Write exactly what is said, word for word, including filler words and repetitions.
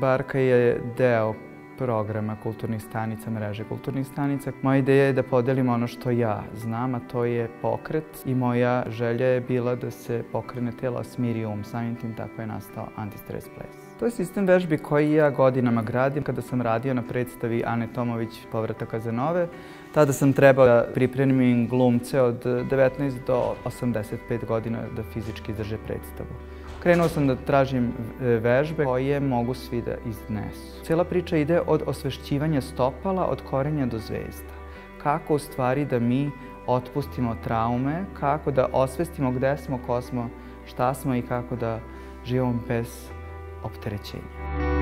Barka je deo programa kulturnih stanica, mreže kulturnih stanica. Moja ideja je da podelim ono što ja znam, a to je pokret i moja želja je bila da se pokrene telo, a smiri um. Samim tim tako je nastao Antistres ples. To je sistem vežbi koji ja godinama gradim. Kada sam radio na predstavi Ane Tomović Povratak Kazanove, tada sam trebao da pripremim glumce od devetnaest do osamdeset pet godina da fizički izdrže predstavu. Krenuo sam da tražim vežbe koje mogu svi da iznesu. Cijela priča ide od osvešćivanja stopala, od korenja do zvezda. Kako u stvari da mi otpustimo traume, kako da osvestimo gde smo, ko smo, šta smo i kako da živimo bez opterećenja.